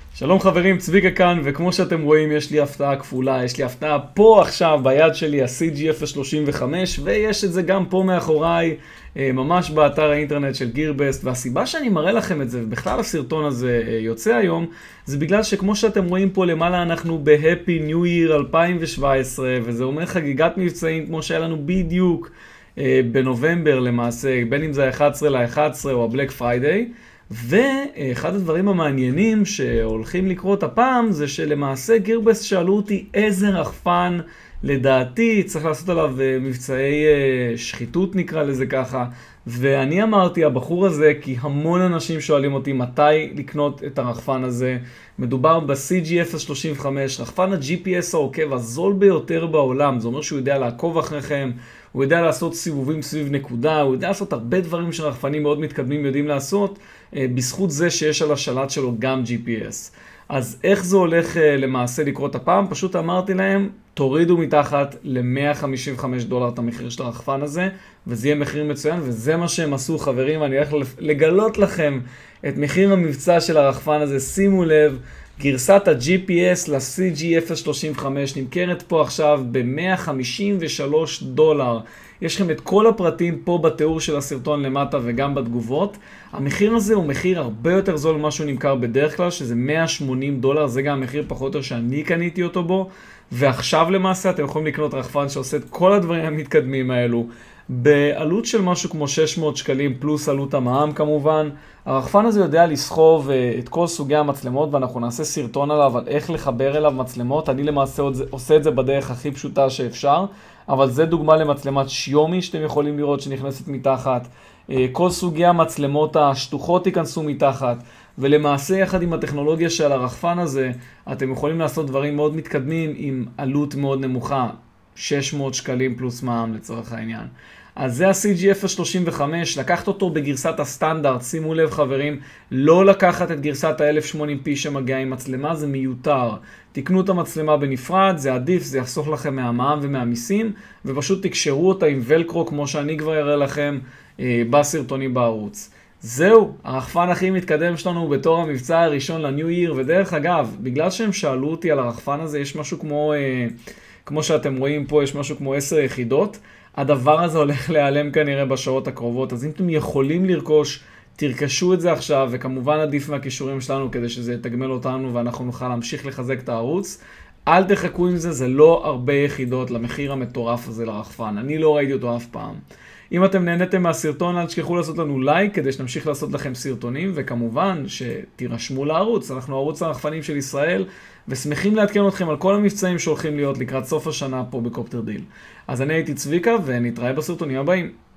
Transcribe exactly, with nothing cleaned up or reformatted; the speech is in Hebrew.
שלום חברים, צביקה כאן, וכמו שאתם רואים יש לי הפתעה כפולה, יש לי הפתעה פה עכשיו ביד שלי, ה-סי ג'י אפס שלושים וחמש, ויש את זה גם פה מאחוריי, ממש באתר האינטרנט של גירבסט, והסיבה שאני מראה לכם את זה, ובכלל הסרטון הזה יוצא היום, זה בגלל שכמו שאתם רואים פה למעלה אנחנו ב-Happy New Year אלפיים שבע עשרה, וזה אומר חגיגת מבצעים כמו שהיה לנו בדיוק בנובמבר למעשה, בין אם זה ה-אחד עשר לאחד עשר או ה-Black Friday, ואחד הדברים המעניינים שהולכים לקרות הפעם זה שלמעשה גירבסט שאלו אותי איזה רחפן לדעתי צריך לעשות עליו מבצעי שחיתות נקרא לזה ככה, ואני אמרתי הבחור הזה כי המון אנשים שואלים אותי מתי לקנות את הרחפן הזה. מדובר ב-סי ג'י אפס שלושים וחמש, רחפן ה-ג'י פי אס העוקב הזול ביותר בעולם. זה אומר שהוא יודע לעקוב אחריכם, הוא יודע לעשות סיבובים סביב נקודה, הוא יודע לעשות הרבה דברים שרחפנים מאוד מתקדמים יודעים לעשות, בזכות זה שיש על השלט שלו גם ג'י פי אס. אז איך זה הולך למעשה לקרות הפעם? פשוט אמרתי להם, תורידו מתחת ל-מאה חמישים וחמישה דולר את המחיר של הרחפן הזה, וזה יהיה מחיר מצוין, וזה מה שהם עשו חברים. אני הולך לגלות לכם את מחיר המבצע של הרחפן הזה. שימו לב, גרסת ה-ג'י פי אס ל-סי ג'י אפס שלושים וחמש נמכרת פה עכשיו ב-מאה חמישים ושלושה דולר. יש לכם את כל הפרטים פה בתיאור של הסרטון למטה וגם בתגובות. המחיר הזה הוא מחיר הרבה יותר זול ממה שהוא נמכר בדרך כלל, שזה מאה ושמונים דולר, זה גם המחיר פחות או יותר שאני קניתי אותו בו. ועכשיו למעשה אתם יכולים לקנות רחפן שעושה את כל הדברים המתקדמים האלו בעלות של משהו כמו שש מאות שקלים פלוס עלות המע"מ כמובן. הרחפן הזה יודע לסחוב את כל סוגי המצלמות, ואנחנו נעשה סרטון עליו על איך לחבר אליו מצלמות. אני למעשה עושה את זה בדרך הכי פשוטה שאפשר, אבל זה דוגמה למצלמת שיומי שאתם יכולים לראות שנכנסת מתחת. כל סוגי המצלמות השטוחות ייכנסו מתחת, ולמעשה יחד עם הטכנולוגיה של הרחפן הזה אתם יכולים לעשות דברים מאוד מתקדמים עם עלות מאוד נמוכה, שש מאות שקלים פלוס מע"מ לצורך העניין. אז זה ה-סי ג'י אפס שלושים וחמש, לקחת אותו בגרסת הסטנדרט. שימו לב חברים, לא לקחת את גרסת ה-אלף ושמונים פי שמגיעה עם מצלמה, זה מיותר. תקנו את המצלמה בנפרד, זה עדיף, זה יחסוך לכם מהמע"מ ומהמיסים, ופשוט תקשרו אותה עם ולקרו כמו שאני כבר אראה לכם אה, בסרטונים בערוץ. זהו, הרחפן הכי מתקדם שלנו בתור המבצע הראשון לניו ייר, ודרך אגב, בגלל שהם שאלו אותי על הרחפן הזה, יש משהו כמו, אה, כמו שאתם רואים פה, יש משהו כמו עשר יחידות. הדבר הזה הולך להיעלם כנראה בשעות הקרובות, אז אם אתם יכולים לרכוש, תרכשו את זה עכשיו, וכמובן עדיף מהכישורים שלנו כדי שזה יתגמל אותנו ואנחנו נוכל להמשיך לחזק את הערוץ. אל תחכו עם זה, זה לא הרבה יחידות למחיר המטורף הזה לרחפן, אני לא ראיתי אותו אף פעם. אם אתם נהניתם מהסרטון, אל תשכחו לעשות לנו לייק כדי שנמשיך לעשות לכם סרטונים, וכמובן שתירשמו לערוץ. אנחנו ערוץ הרחפנים של ישראל, ושמחים לעדכן אתכם על כל המבצעים שהולכים להיות לקראת סוף השנה פה בקופטר דיל. אז אני הייתי צביקה, ונתראה בסרטונים הבאים.